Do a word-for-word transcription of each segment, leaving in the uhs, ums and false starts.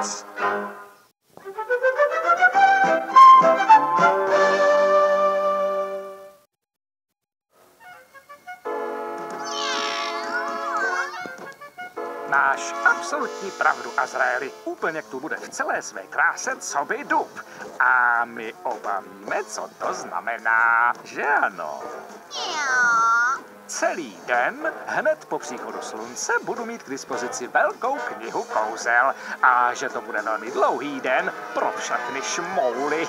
čas. Máš absolutní pravdu, Azraeli. Úplněk tu bude v celé své kráse, co by dub. A my oba víme, co to znamená, že ano? Celý den, hned po příchodu slunce, budu mít k dispozici velkou knihu kouzel. A že to bude velmi dlouhý den pro všechny šmouly.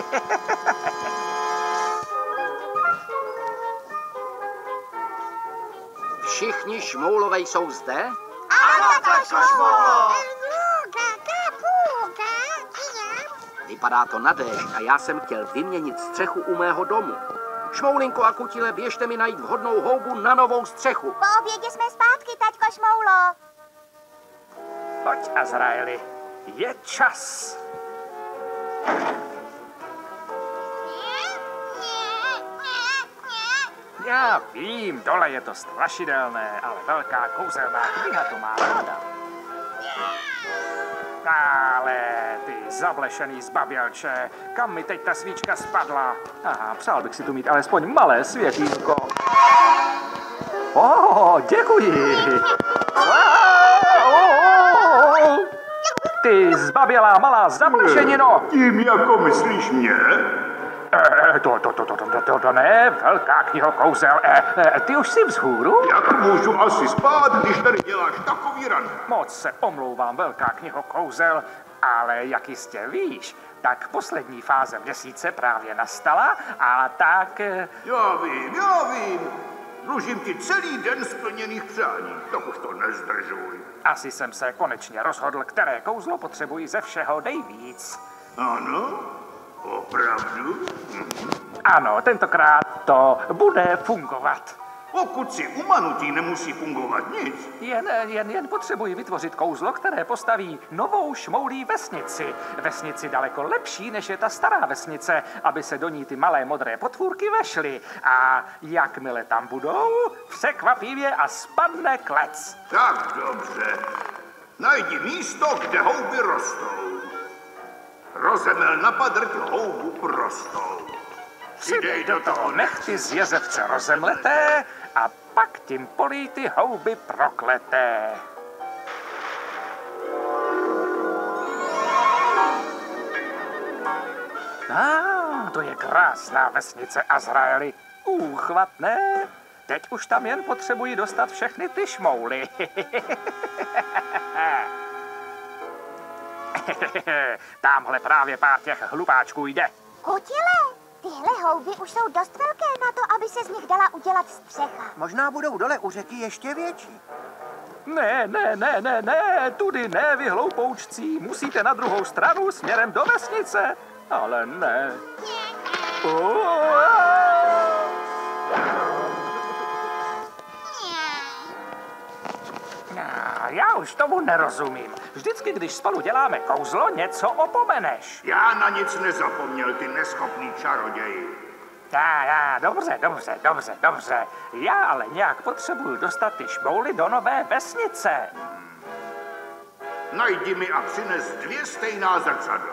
Všichni šmoulové jsou zde? Ano, tačko šmoulo! Vypadá to na déšť a já jsem chtěl vyměnit střechu u mého domu. Šmoulinko a Kutile, běžte mi najít vhodnou houbu na novou střechu. Po obědě jsme zpátky, taťko Šmoulo. Pojď, Azraeli, je čas. Já vím, dole je to strašidelné, ale velká kouzelná kniha to má ráda. Ale ty zablešený zbabělče, kam mi teď ta svíčka spadla? Aha, přál bych si tu mít alespoň malé světýlko. Oh, děkuji. Ty zbabělá malá zablešenino. Tím jako myslíš mě? E, to, to, to, to, to, to, to ne, velká kniho kouzel. E, e, ty už jsi vzhůru? Jak můžu asi spát, když tady děláš takový ran? Moc se omlouvám, velká kniho kouzel, ale jak jistě víš, tak poslední fáze měsíce právě nastala a tak... Já vím, já vím. Dlužím ti celý den splněných přání, tak už to nezdržuj. Asi jsem se konečně rozhodl, které kouzlo potřebuji ze všeho nejvíc. Ano? Opravdu? Hm. Ano, tentokrát to bude fungovat. Pokud si umanutý, nemusí fungovat nic. Jen, jen, jen potřebuji vytvořit kouzlo, které postaví novou šmoulí vesnici. Vesnici daleko lepší, než je ta stará vesnice, aby se do ní ty malé modré potvůrky vešly. A jakmile tam budou, překvapivě a spadne klec. Tak dobře. Najdi místo, kde houby rostou. Rozemel na padrť houbu prostou. Přidej do toho nechty z jezevce rozemleté a pak tím polí ty houby prokleté. A, ah, to je krásná vesnice, Azraeli. Úchvatné. Teď už tam jen potřebuji dostat všechny ty šmouly. Támhle právě pár těch hlupáčků jde. Kutile, tyhle houby už jsou dost velké na to, aby se z nich dala udělat střecha. Možná budou dole u řeky ještě větší. Ne, ne, ne, ne, ne, tudy ne, vy hloupoučcí, musíte na druhou stranu směrem do vesnice. Ale ne. Oh. Já už tomu nerozumím. Vždycky, když spolu děláme kouzlo, něco opomeneš. Já na nic nezapomněl, ty neschopný čaroději. Já, já, dobře, dobře, dobře, dobře. Já ale nějak potřebuju dostat ty šmouly do nové vesnice. Hmm. Najdi mi a přines dvě stejná zrcadla.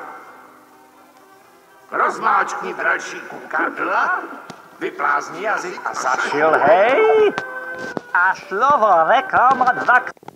Rozmáčkni dračí kukadla, vyplázni jazyk a začil, hej! A slovo reklama dvakrát.